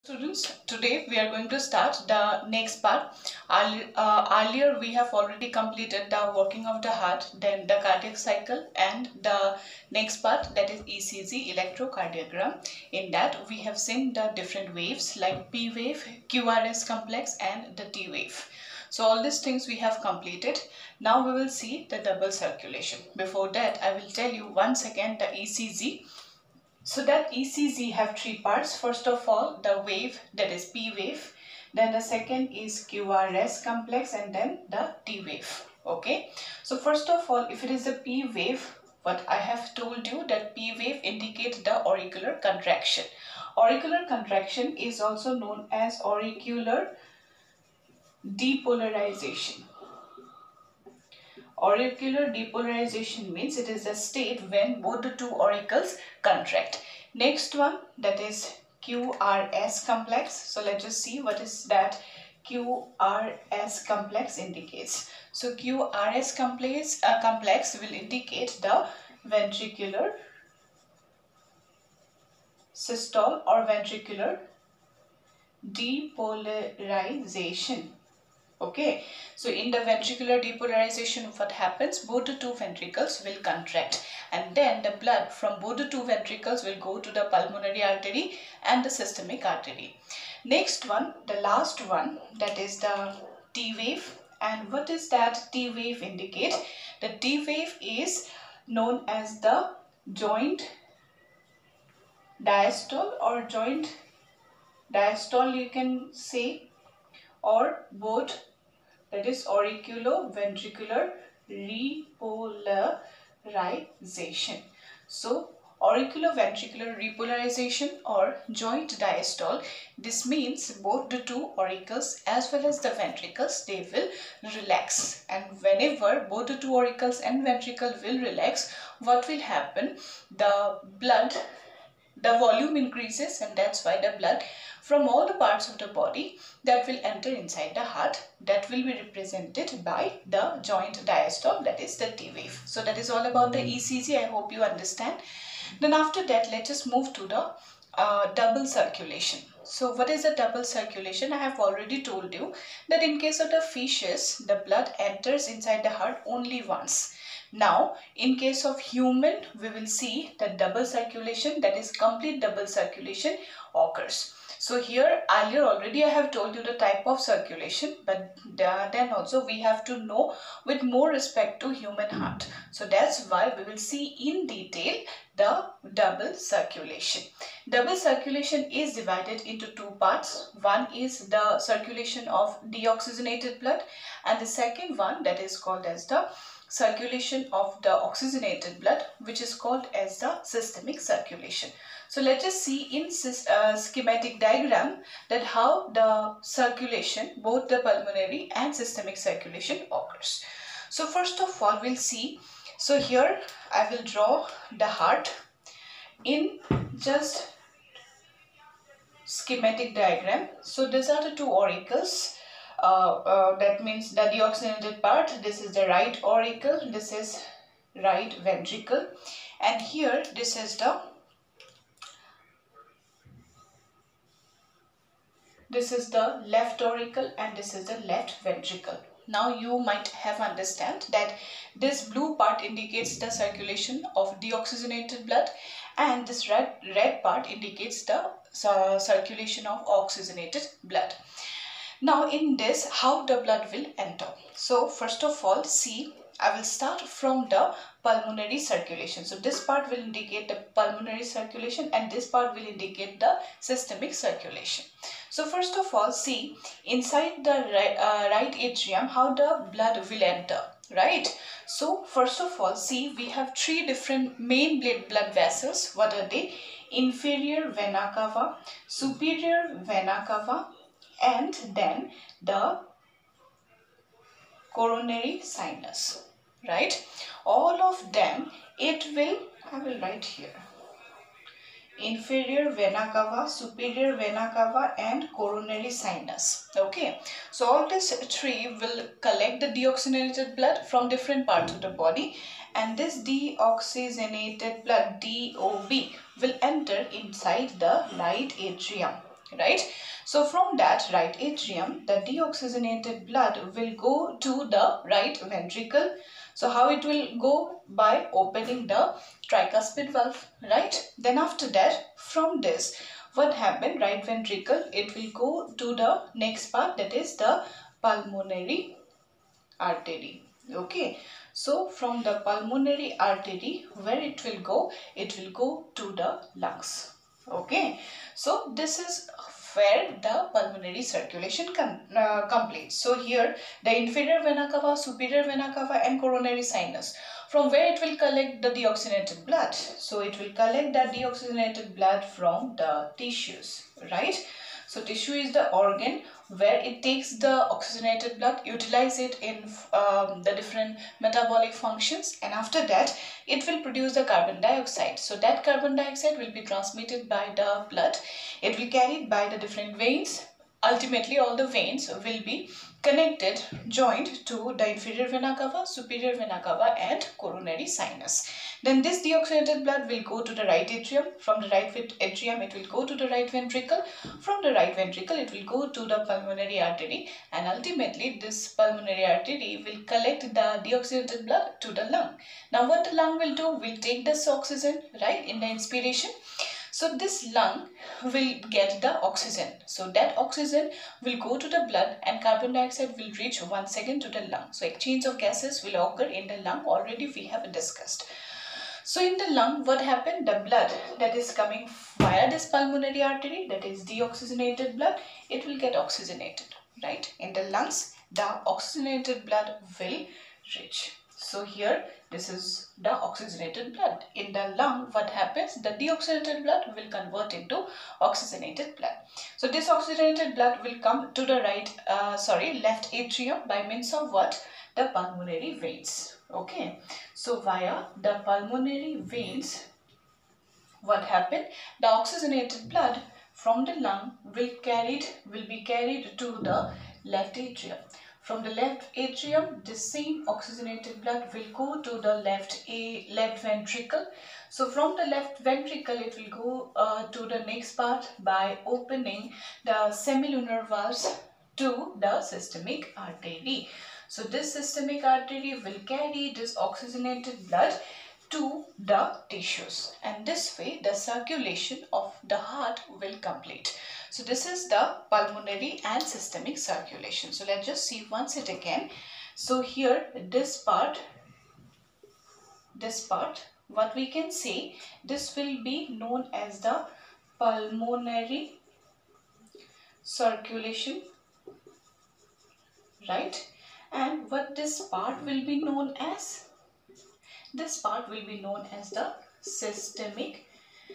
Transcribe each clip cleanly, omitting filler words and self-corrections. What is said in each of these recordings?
Students, today we are going to start the next part. Earlier we have already completed the working of the heart, then the cardiac cycle, and the next part, that is ECG, electrocardiogram. In that we have seen the different waves like P wave, QRS complex, and the T wave. So all these things we have completed. Now we will see the double circulation. Before that, I will tell you once again the ECG. So that ECG have three parts. First of all, the wave, that is P wave. Then the second is QRS complex, and then the T wave. Okay. So first of all, if it is a P wave, what I have told you that P wave indicates the auricular contraction. Auricular contraction is also known as auricular depolarization. Auricular depolarization means it is a state when both the two auricles contract. Next one, that is QRS complex. So let's just see what is that QRS complex indicates. So QRS complex will indicate the ventricular systole or ventricular depolarization. Okay, so in the ventricular depolarization, what happens? Both the two ventricles will contract, and then the blood from both the two ventricles will go to the pulmonary artery and the systemic artery. Next one, the last one, that is the T wave. And what is that T wave indicate? The T wave is known as the joint diastole or joint diastole, you can say, or both, that is auriculoventricular repolarization. So auriculoventricular repolarization or joint diastole, this means both the two auricles as well as the ventricles, they will relax, and whenever both the two auricles and ventricle will relax, what will happen? The volume increases, and that's why the blood from all the parts of the body that will enter inside the heart, that will be represented by the joint diastole, that is the T wave. So that is all about the ECG. I hope you understand. Then after that, let us move to the double circulation. So what is a double circulation? I have already told you that in case of the fishes, the blood enters inside the heart only once. Now, in case of human, we will see the double circulation, that is complete double circulation occurs. So here earlier already I have told you the type of circulation, but then also we have to know with more respect to human heart. So that's why we will see in detail the double circulation. Double circulation is divided into two parts. One is the circulation of deoxygenated blood, and the second one, that is called as the circulation of the oxygenated blood, which is called as the systemic circulation. So let us see in schematic diagram that how the circulation, both the pulmonary and systemic circulation occurs. So first of all, we'll see. So here I will draw the heart in just schematic diagram. So these are the two auricles. That means the deoxygenated part. This is the right auricle, this is right ventricle, and here this is the left auricle, and this is the left ventricle. Now you might have understand that this blue part indicates the circulation of deoxygenated blood, and this red part indicates the circulation of oxygenated blood. Now in this, how the blood will enter. So first of all, see, I will start from the pulmonary circulation. So this part will indicate the pulmonary circulation, and this part will indicate the systemic circulation. So first of all, see inside the right atrium how the blood will enter, right? So first of all, see, we have three different main blood vessels. What are they? Inferior vena cava, superior vena cava, and then the coronary sinus, right? All of them, I will write here, inferior vena cava, superior vena cava, and coronary sinus. Okay, so all these three will collect the deoxygenated blood from different parts of the body, and this deoxygenated blood, DOB, will enter inside the right atrium. right? So from that right atrium, the deoxygenated blood will go to the right ventricle. So how it will go? By opening the tricuspid valve, right? Then after that, from this, what happened? Right ventricle, it will go to the next part, that is the pulmonary artery. Okay, so from the pulmonary artery, where it will go? It will go to the lungs. Okay, so this is where the pulmonary circulation completes. So here the inferior vena cava, superior vena cava and coronary sinus, from where it will collect the deoxygenated blood. So it will collect that deoxygenated blood from the tissues, right? So tissue is the organ where it takes the oxygenated blood, utilize it in the different metabolic functions, and after that it will produce the carbon dioxide. So that carbon dioxide will be transmitted by the blood. It will carried by the different veins. Ultimately all the veins will be connected, joined to the inferior vena cava, superior vena cava and coronary sinus. Then this deoxygenated blood will go to the right atrium. From the right atrium it will go to the right ventricle. From the right ventricle it will go to the pulmonary artery, and ultimately this pulmonary artery will collect the deoxygenated blood to the lung. Now what the lung will do? Will take this oxygen, right, in the inspiration. So this lung will get the oxygen. So that oxygen will go to the blood and carbon dioxide will reach once again to the lung. So exchange of gases will occur in the lung, already we have discussed. So in the lung, what happened? The blood that is coming via this pulmonary artery, that is deoxygenated blood, it will get oxygenated, right? In the lungs, the oxygenated blood will reach. So here, this is the oxygenated blood. In the lung, what happens? The deoxygenated blood will convert into oxygenated blood. So this oxygenated blood will come to the left atrium by means of what? The pulmonary veins. Okay, so via the pulmonary veins, what happened? The oxygenated blood from the lung will be carried to the left atrium. From the left atrium, the same oxygenated blood will go to the left ventricle. So from the left ventricle, it will go to the next part by opening the semilunar valves to the systemic artery. So this systemic artery will carry this oxygenated blood to the tissues, and this way the circulation of the heart will complete. So this is the pulmonary and systemic circulation. So let's just see once it again. So here this part, what we can say, this will be known as the pulmonary circulation, right? And what this part will be known as? This part will be known as the systemic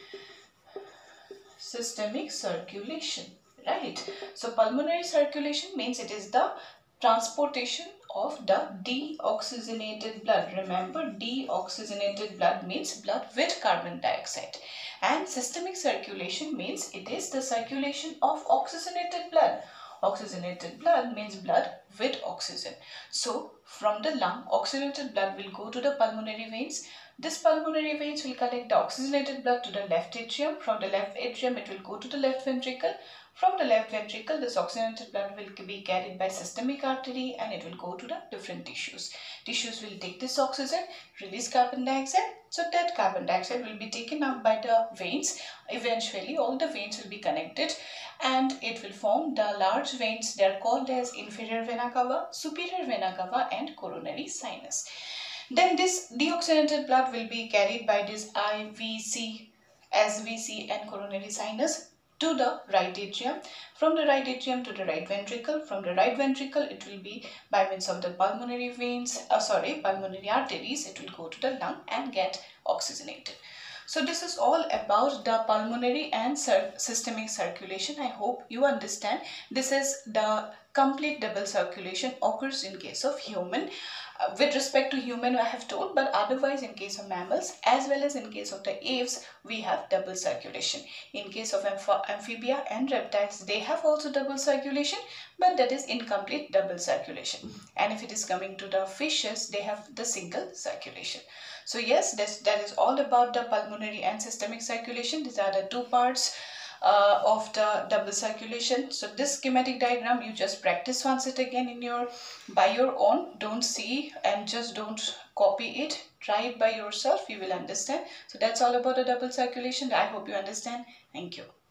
circulation, right? So pulmonary circulation means it is the transportation of the deoxygenated blood. Remember, deoxygenated blood means blood with carbon dioxide, and systemic circulation means it is the circulation of oxygenated blood. Oxygenated blood means blood with oxygen. So from the lung, oxygenated blood will go to the pulmonary veins. This pulmonary veins will collect the oxygenated blood to the left atrium. From the left atrium, it will go to the left ventricle. From the left ventricle, this oxygenated blood will be carried by systemic artery and it will go to the different tissues. Tissues will take this oxygen, release carbon dioxide. So that carbon dioxide will be taken up by the veins. Eventually, all the veins will be connected and it will form the large veins. They are called as inferior vena cava, superior vena cava and coronary sinus. Then this deoxygenated blood will be carried by this IVC, SVC and coronary sinus to the right atrium. From the right atrium to the right ventricle. From the right ventricle, it will be by means of the pulmonary arteries, it will go to the lung and get oxygenated. So this is all about the pulmonary and systemic circulation. I hope you understand. This is the complete double circulation occurs in case of human. With respect to human, I have told, but otherwise in case of mammals as well as in case of the aves, we have double circulation. In case of amphibia and reptiles, they have also double circulation, but that is incomplete double circulation. And if it is coming to the fishes, they have the single circulation. So yes, that is all about the pulmonary and systemic circulation. These are the two parts of the double circulation. So this schematic diagram, you just practice once it again in your by your own. Don't see and just don't copy it. Try it by yourself, you will understand. So that's all about the double circulation. I hope you understand. Thank you.